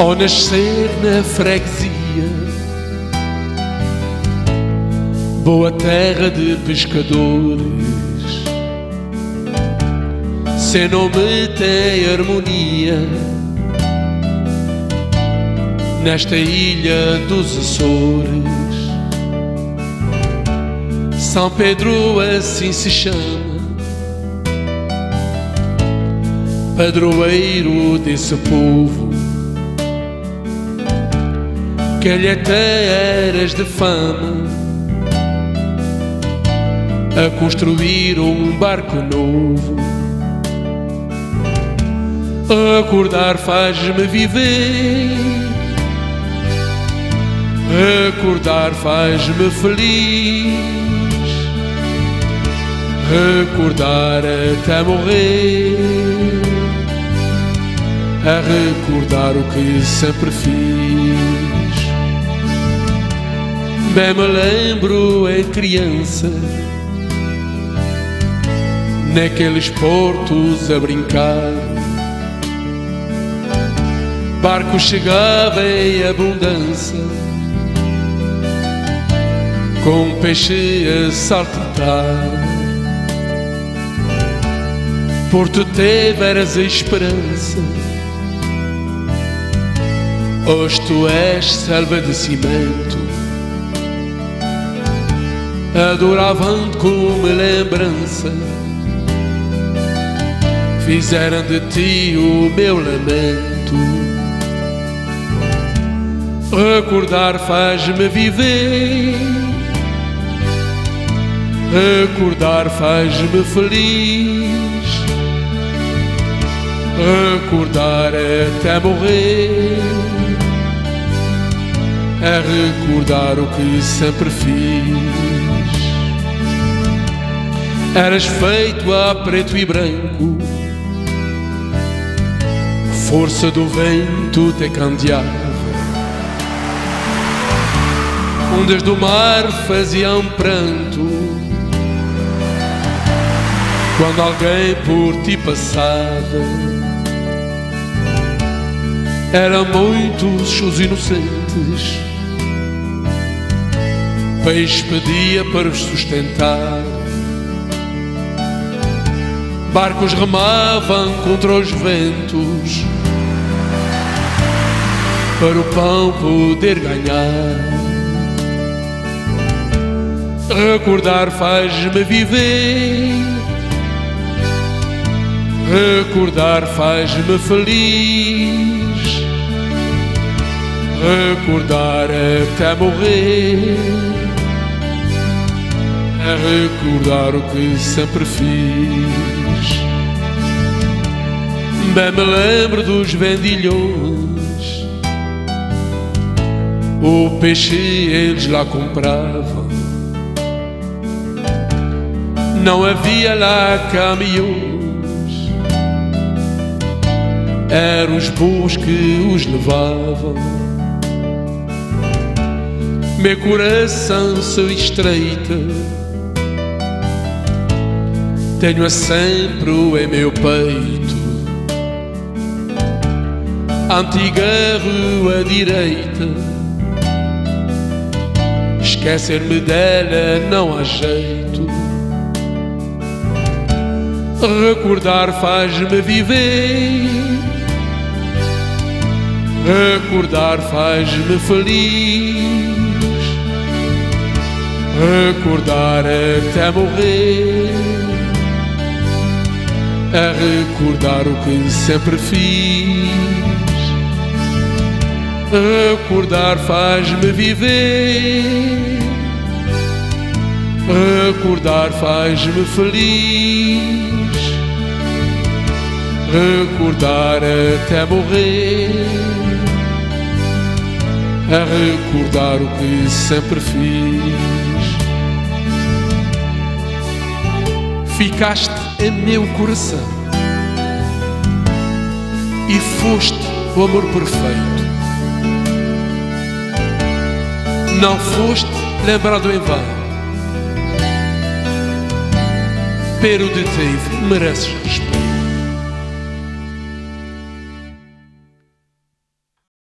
Ao nascer na freguesia, boa terra de pescadores, seu nome tem harmonia nesta ilha dos Açores. São Pedro assim se chama, padroeiro desse povo, que lhe até eras de fama a construir um barco novo. Acordar faz-me viver, acordar faz-me feliz, recordar até morrer, a recordar o que sempre fiz. Bem me lembro em criança, naqueles portos a brincar, barco chegava em abundância, com peixe a saltitar. Porto teve eras a esperança, hoje tu és selva de cimento. Adoravam-te como lembrança, fizeram de ti o meu lamento. Recordar faz-me viver, recordar faz-me feliz, recordar até morrer, a recordar o que sempre fiz. Eras feito a preto e branco, força do vento te candeava, ondas do mar faziam pranto quando alguém por ti passava. Eram muitos os inocentes, peixe pedia para os sustentar, barcos remavam contra os ventos para o pão poder ganhar. Recordar faz-me viver, recordar faz-me feliz, recordar até morrer, a recordar o que sempre fiz. Bem me lembro dos vendilhões, o peixe eles lá compravam, não havia lá caminhões, eram os burros que os levavam. Meu coração se estreita, tenho-a sempre em meu peito, antiga rua direita, esquecer-me dela não há jeito. Recordar faz-me viver, recordar faz-me feliz, recordar até morrer, a recordar o que sempre fiz. Recordar faz-me viver, recordar faz-me feliz, recordar até morrer, a recordar o que sempre fiz. Ficaste em meu coração e foste o amor perfeito. Não foste lembrado em vão, pero de ti mereces respeito.